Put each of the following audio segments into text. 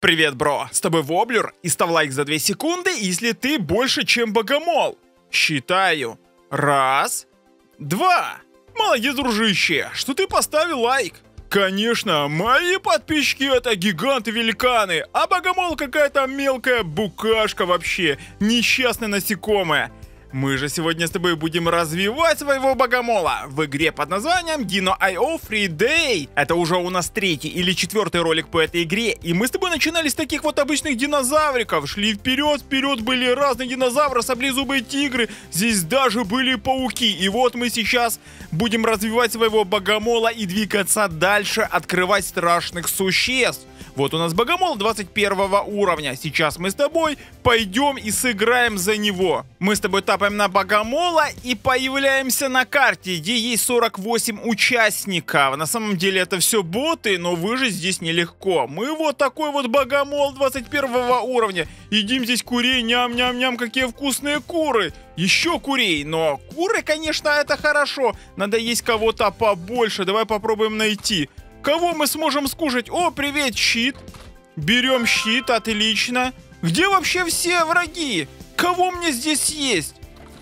Привет, бро! С тобой Воблер, и став лайк за 2 секунды, если ты больше, чем Богомол. Считаю. 1, 2. Молодец, дружище, что ты поставил лайк. Конечно, мои подписчики это гиганты-великаны, а Богомол какая-то мелкая букашка вообще, несчастное насекомое. Мы же сегодня с тобой будем развивать своего Богомола в игре под названием Dino.io Free Day. Это уже у нас 3-й или 4-й ролик по этой игре, и мы с тобой начинали с таких вот обычных динозавриков. Шли вперед, были разные динозавры, саблезубые тигры, здесь даже были пауки. И вот мы сейчас будем развивать своего Богомола и двигаться дальше, открывать страшных существ. Вот у нас Богомол 21 уровня. Сейчас мы с тобой пойдем и сыграем за него. Мы с тобой тапаем на Богомола и появляемся на карте, где есть 48 участников. На самом деле это все боты, но выжить здесь нелегко. Мы вот такой вот Богомол 21 уровня. Едим здесь курей, ням-ням-ням, какие вкусные куры. Еще курей, но куры, конечно, это хорошо. Надо есть кого-то побольше. Давай попробуем найти. Кого мы сможем скушать? О, привет, щит. Берем щит, отлично. Где вообще все враги? Кого мне здесь есть?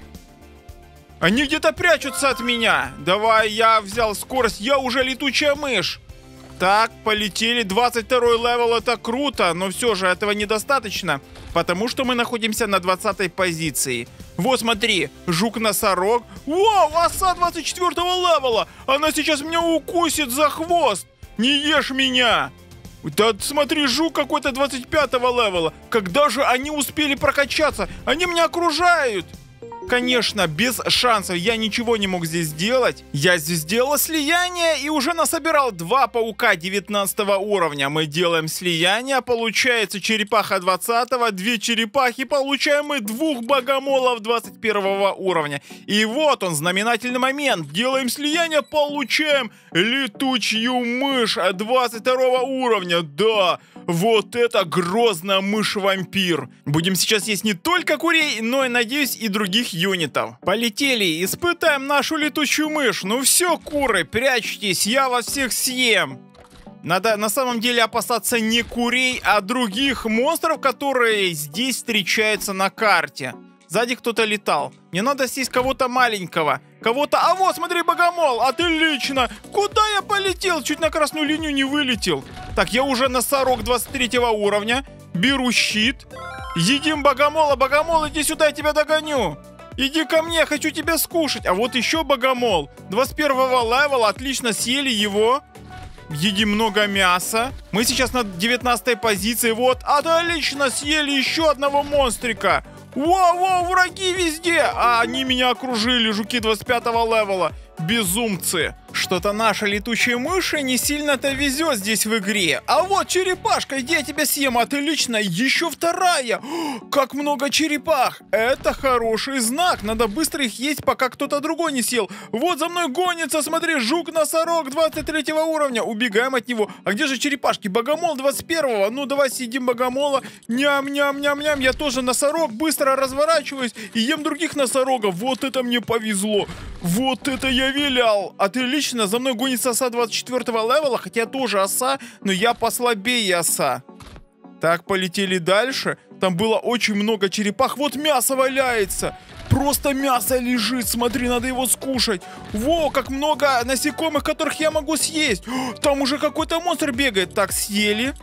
Они где-то прячутся от меня. Давай, я взял скорость, я уже летучая мышь. Так, полетели. 22 левел, это круто, но все же этого недостаточно, потому что мы находимся на 20-й позиции. Вот смотри, жук-носорог. Вау, оса 24 левела. Она сейчас меня укусит за хвост. Не ешь меня. Да смотри, жук какой-то 25 левела. Когда же они успели прокачаться? Они меня окружают. Конечно, без шансов, я ничего не мог здесь сделать. Я здесь сделал слияние и уже насобирал 2 паука 19 уровня. Мы делаем слияние, получается черепаха 20-го, 2 черепахи, получаем мы 2 богомолов 21 уровня. И вот он, знаменательный момент. Делаем слияние, получаем летучую мышь 22 уровня. Да, вот это грозная мышь-вампир. Будем сейчас есть не только курей, но и, надеюсь, и других юнитов. Полетели, испытаем нашу летучую мышь. Ну все, куры, прячьтесь, я вас всех съем. Надо на самом деле опасаться не курей, а других монстров, которые здесь встречаются на карте. Сзади кто-то летал. Мне надо съесть кого-то маленького. Кого-то... А вот, смотри, Богомол, отлично. Куда я полетел? Чуть на красную линию не вылетел. Так, я уже носорог 23 уровня. Беру щит. Едим Богомола. Богомол, иди сюда, я тебя догоню. Иди ко мне, хочу тебя скушать. А вот еще Богомол. 21 левела, отлично, съели его. Едим много мяса. Мы сейчас на 19 позиции. Вот, отлично, съели еще одного монстрика. Воу, враги везде. А они меня окружили, жуки 25 левела. Безумцы. Что-то наша летучая мышь не сильно-то везет здесь в игре. А вот черепашка, иди, я тебя съем. Отлично, еще 2. Как много черепах. Это хороший знак. Надо быстро их есть, пока кто-то другой не съел. Вот за мной гонится, смотри, жук-носорог 23 уровня. Убегаем от него. А где же черепашки? Богомол 21-го. Ну, давай съедим Богомола. Ням-ням-ням-ням. Я тоже носорог. Быстро разворачиваюсь и ем других носорогов. Вот это мне повезло. Вот это я вилял. Отлично. За мной гонится оса 24 левела, хотя тоже оса, но я послабее оса. Так, полетели дальше. Там было очень много черепах. Вот мясо валяется. Просто мясо лежит. Смотри, надо его скушать. Во, как много насекомых, которых я могу съесть. Там уже какой-то монстр бегает. Так, съели.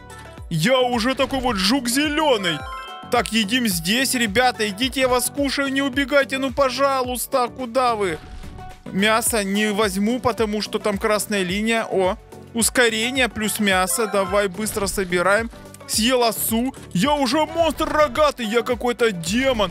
Я уже такой вот жук зеленый. Так, едим здесь, ребята. Идите, я вас скушаю, не убегайте, ну пожалуйста. Куда вы? Мясо не возьму, потому что там красная линия. О, ускорение плюс мясо. Давай быстро собираем. Съел осу. Я уже монстр рогатый. Я какой-то демон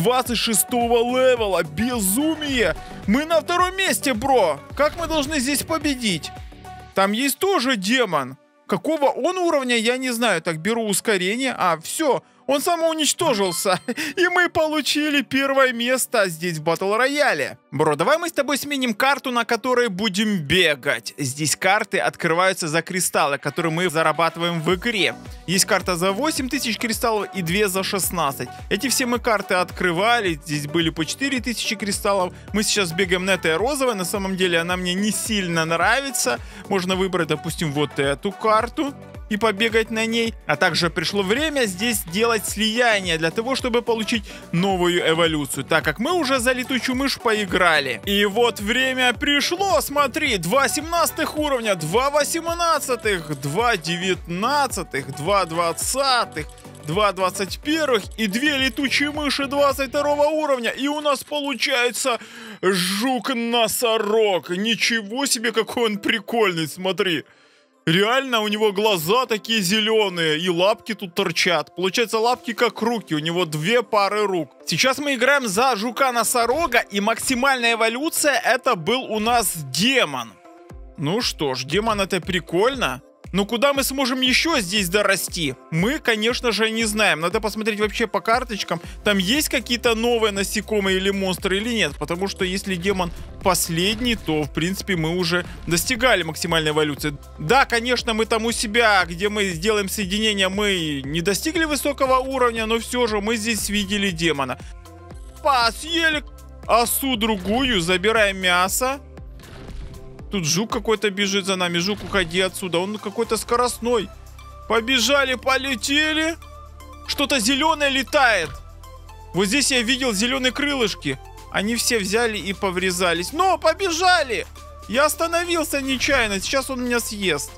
26-го левела. Безумие. Мы на 2-м месте, бро. Как мы должны здесь победить? Там есть тоже демон. Какого он уровня, я не знаю. Так, беру ускорение. А, все. Он самоуничтожился. И мы получили 1 место здесь в Батл Рояле. Бро, давай мы с тобой сменим карту, на которой будем бегать. Здесь карты открываются за кристаллы, которые мы зарабатываем в игре. Есть карта за 8000 кристаллов и 2 за 16. Эти все мы карты открывали. Здесь были по 4000 кристаллов. Мы сейчас бегаем на этой розовой. На самом деле она мне не сильно нравится. Можно выбрать, допустим, вот эту карту. и побегать на ней. А также пришло время здесь делать слияние для того, чтобы получить новую эволюцию, так как мы уже за летучую мышь поиграли. И вот время пришло, смотри, 2 17 уровня, 2 18, 2 19, 2 20, 2 21 и 2 летучие мыши 22 уровня. И у нас получается жук-носорог. Ничего себе, какой он прикольный, смотри. Реально, у него глаза такие зеленые, и лапки тут торчат. Получается, лапки как руки, у него 2 пары рук. Сейчас мы играем за жука-носорога, и максимальная эволюция это был у нас демон. Ну что ж, демон это прикольно. Но куда мы сможем еще здесь дорасти? Мы, конечно же, не знаем. Надо посмотреть вообще по карточкам. Там есть какие-то новые насекомые или монстры или нет. Потому что если демон последний, то, в принципе, мы уже достигали максимальной эволюции. Да, конечно, мы там у себя, где мы сделаем соединение, мы не достигли высокого уровня, но все же мы здесь видели демона. Съели осу другую, забираем мясо. Тут жук какой-то бежит за нами. Жук, уходи отсюда. Он какой-то скоростной. Побежали, полетели. Что-то зеленое летает. Вот здесь я видел зеленые крылышки. Они все взяли и поврезались. Но, побежали! Я остановился нечаянно. Сейчас он меня съест.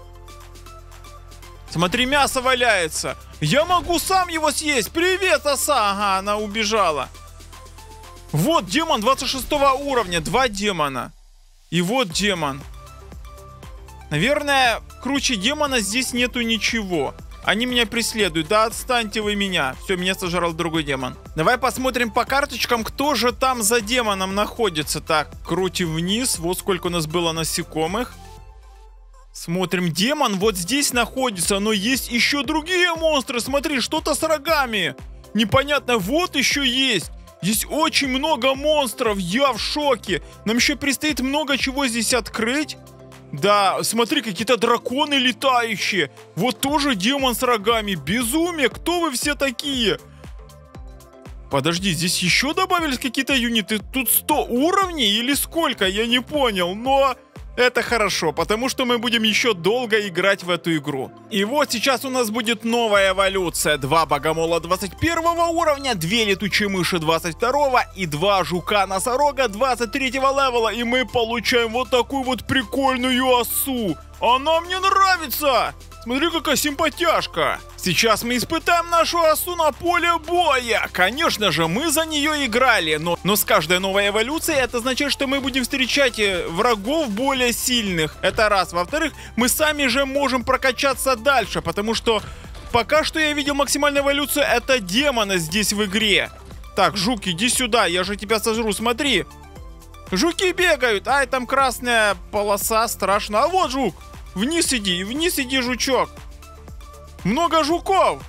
Смотри, мясо валяется. Я могу сам его съесть. Привет, оса. Ага, она убежала. Вот демон 26 уровня. 2 демона. И вот демон. Наверное, круче демона здесь нету ничего. Они меня преследуют. Да отстаньте вы меня. Все, меня сожрал другой демон. Давай посмотрим по карточкам, кто же там за демоном находится. Так, крутим вниз. Вот сколько у нас было насекомых. Смотрим, демон вот здесь находится. Но есть еще другие монстры. Смотри, что-то с рогами. Непонятно, вот еще есть. Здесь очень много монстров, я в шоке. Нам еще предстоит много чего здесь открыть. Да, смотри, какие-то драконы летающие. Вот тоже демон с рогами. Безумие, кто вы все такие? Подожди, здесь еще добавились какие-то юниты. Тут 100 уровней или сколько, я не понял. Но это хорошо, потому что мы будем еще долго играть в эту игру. И вот сейчас у нас будет новая эволюция. 2 богомола 21 уровня, 2 летучие мыши 22 и 2 жука-носорога 23 левела. И мы получаем вот такую вот прикольную осу. Она мне нравится! Смотри, какая симпатяшка. Сейчас мы испытаем нашу осу на поле боя. Конечно же, мы за нее играли, но с каждой новой эволюцией это означает, что мы будем встречать врагов более сильных. Это раз. Во-вторых, мы сами же можем прокачаться дальше, потому что пока что я видел максимальную эволюцию, это демона здесь в игре. Так, жук, иди сюда, я же тебя сожру, смотри. Жуки бегают. Ай, там красная полоса, страшно. А вот жук. Вниз иди, жучок. Много жуков.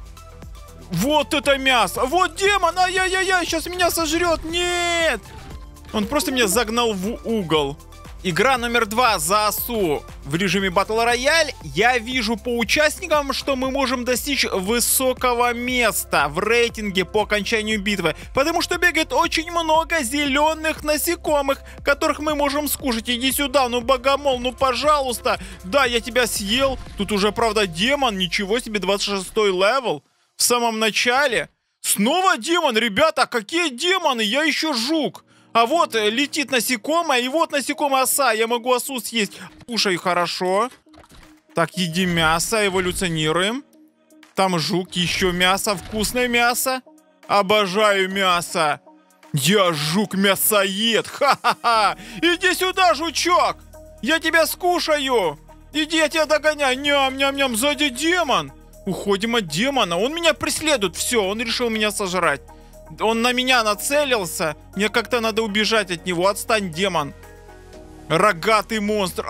Вот это мясо. Вот демон. Ай-яй-яй, сейчас меня сожрет. Нет. Он просто меня загнал в угол. Игра номер 2 за осу в режиме Battle Royale. Я вижу по участникам, что мы можем достичь высокого места в рейтинге по окончанию битвы. Потому что бегает очень много зеленых насекомых, которых мы можем скушать. Иди сюда, ну богомол, ну пожалуйста. Да, я тебя съел. Тут уже, правда, демон. Ничего себе, 26 левел. В самом начале. Снова демон, ребята, какие демоны? Я еще жук. А вот летит насекомое, и вот насекомая оса. Я могу осу съесть. Кушай, хорошо. Так, едим мясо, эволюционируем. Там жук, еще мясо, вкусное мясо. Обожаю мясо. Я жук-мясоед. Ха-ха-ха. Иди сюда, жучок. Я тебя скушаю. Иди, я тебя догоняю. Ням-ням-ням, сзади демон. Уходим от демона. Он меня преследует. Все, он решил меня сожрать. Он на меня нацелился. Мне как-то надо убежать от него. Отстань, демон. Рогатый монстр.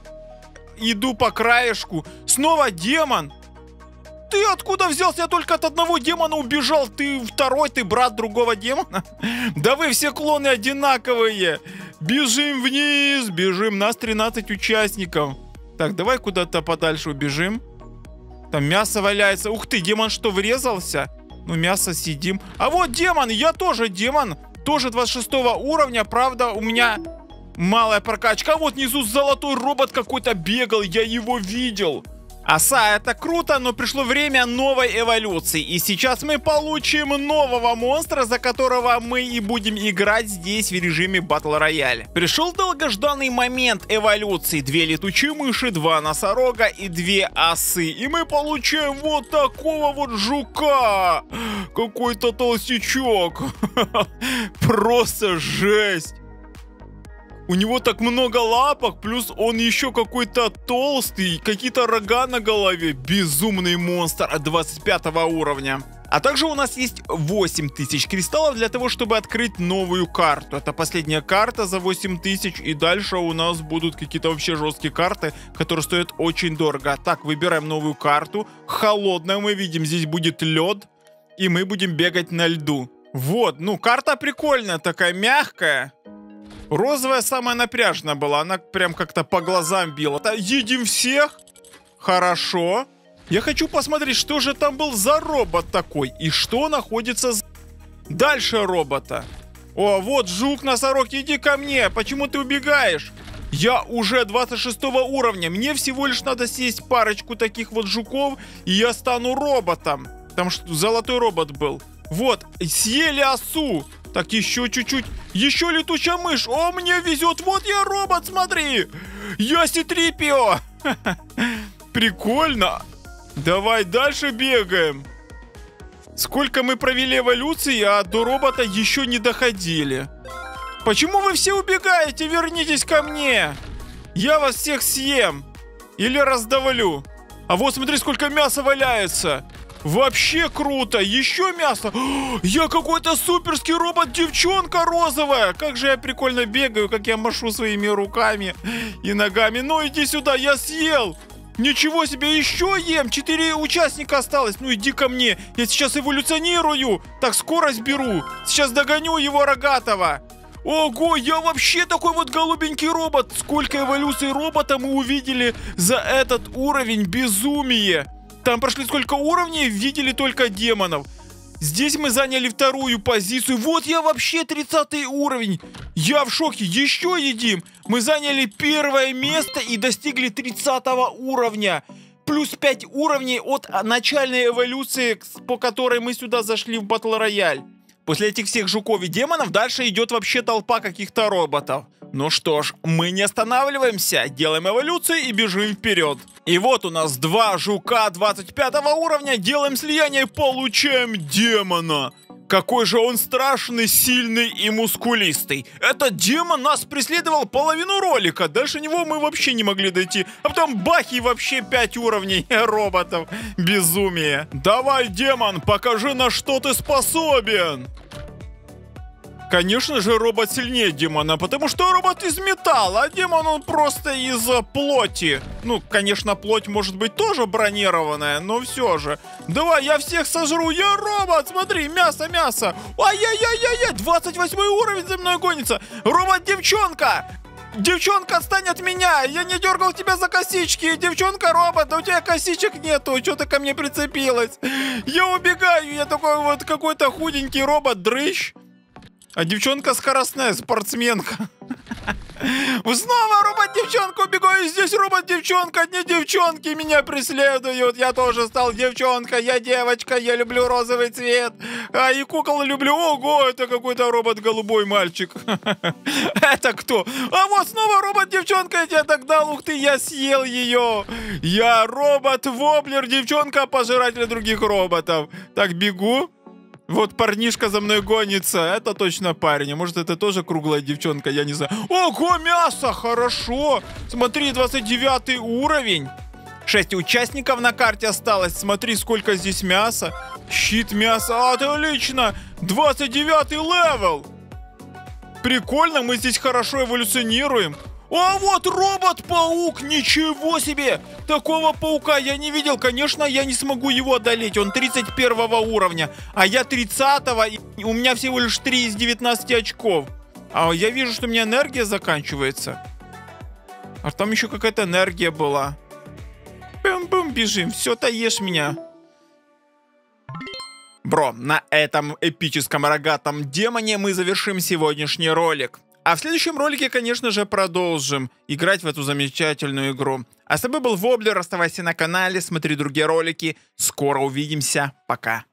Иду по краешку. Снова демон. Ты откуда взялся? Я только от одного демона убежал. Ты второй, ты брат другого демона? Да вы все клоны одинаковые. Бежим вниз. Бежим. Нас 13 участников. Так, давай куда-то подальше убежим. Там мясо валяется. Ух ты, демон что, врезался? Ну, мясо съедим. А вот демон, я тоже демон. Тоже 26 уровня. Правда, у меня малая прокачка. А вот внизу золотой робот какой-то бегал. Я его видел. Оса, это круто, но пришло время новой эволюции. И сейчас мы получим нового монстра, за которого мы и будем играть здесь в режиме Battle Royale. Пришел долгожданный момент эволюции. 2 летучие мыши, 2 носорога и 2 осы. И мы получаем вот такого вот жука. Какой-то толстячок. Просто жесть. У него так много лапок, плюс он еще какой-то толстый, какие-то рога на голове. Безумный монстр от 25 уровня. А также у нас есть 8000 кристаллов для того, чтобы открыть новую карту. Это последняя карта за 8000, и дальше у нас будут какие-то вообще жесткие карты, которые стоят очень дорого. Так, выбираем новую карту. Холодная, мы видим, здесь будет лед, и мы будем бегать на льду. Вот, ну карта прикольная, такая мягкая. Розовая самая напряжная была, она прям как-то по глазам била. Едим всех? Хорошо. Я хочу посмотреть, что же там был за робот такой, и что находится дальше робота. О, вот жук, носорог, иди ко мне, почему ты убегаешь? Я уже 26 уровня, мне всего лишь надо съесть парочку таких вот жуков, и я стану роботом. Там что, золотой робот был. Вот, съели осу. Так, еще чуть-чуть. Еще летучая мышь. О, мне везет. Вот я робот, смотри. Я C-3PO. Прикольно. Давай дальше бегаем. Сколько мы провели эволюции, а до робота еще не доходили. Почему вы все убегаете? Вернитесь ко мне. Я вас всех съем. Или раздавлю. А вот смотри, сколько мяса валяется. Вообще круто! Еще мясо! Я какой-то суперский робот-девчонка розовая! Как же я прикольно бегаю, как я машу своими руками и ногами. Ну иди сюда, я съел! Ничего себе, еще ем! 4 участника осталось. Ну иди ко мне, я сейчас эволюционирую. Так, скорость беру. Сейчас догоню его рогатого. Ого, я вообще такой вот голубенький робот. Сколько эволюций робота мы увидели за этот уровень. Безумие! Там прошли сколько уровней, видели только демонов. Здесь мы заняли 2-ю позицию. Вот я вообще 30 уровень. Я в шоке. Еще едим. Мы заняли 1-е место и достигли 30 уровня. Плюс 5 уровней от начальной эволюции, по которой мы сюда зашли в Battle Royale. После этих всех жуков и демонов дальше идет вообще толпа каких-то роботов. Ну что ж, мы не останавливаемся, делаем эволюцию и бежим вперед. И вот у нас 2 жука 25 уровня, делаем слияние и получаем демона. Какой же он страшный, сильный и мускулистый. Этот демон нас преследовал половину ролика. Дальше него мы вообще не могли дойти. А потом бах, и вообще 5 уровней роботов. Безумие. Давай, демон, покажи, на что ты способен. Конечно же, робот сильнее демона, потому что робот из металла, а демон он просто из плоти. Ну, конечно, плоть может быть тоже бронированная, но все же. Давай, я всех сожру, я робот, смотри, мясо, мясо. Ай-яй-яй-яй-яй, 28 уровень за мной гонится. Робот-девчонка. Девчонка, отстань от меня! Я не дергал тебя за косички! Девчонка-робот, да у тебя косичек нету! Что ты ко мне прицепилась? Я убегаю! Я такой вот какой-то худенький робот-дрыщ. А девчонка скоростная, спортсменка. Снова робот-девчонка, убегаю, здесь робот-девчонка, одни девчонки меня преследуют. Я тоже стал девчонкой, я девочка, я люблю розовый цвет. А и кукол люблю. Ого, это какой-то робот-голубой мальчик. Это кто? А вот снова робот-девчонка, я тебе так дал, ух ты, я съел ее. Я робот-воблер, девчонка-пожиратель других роботов. Так, бегу. Вот парнишка за мной гонится. Это точно парень. А может, это тоже круглая девчонка, я не знаю. Ого, мясо, хорошо. Смотри, 29 уровень. 6 участников на карте осталось. Смотри, сколько здесь мяса. Щит мяса, отлично. 29 левел. Прикольно, мы здесь хорошо эволюционируем. А вот робот-паук, ничего себе! Такого паука я не видел, конечно, я не смогу его одолеть, он 31 уровня, а я 30-го, и у меня всего лишь 3 из 19 очков. А я вижу, что у меня энергия заканчивается. А там еще какая-то энергия была. Бум-бум, бежим, все-то ешь меня. Бро, на этом эпическом рогатом демоне мы завершим сегодняшний ролик. А в следующем ролике, конечно же, продолжим играть в эту замечательную игру. А с тобой был Воблер, оставайся на канале, смотри другие ролики. Скоро увидимся, пока.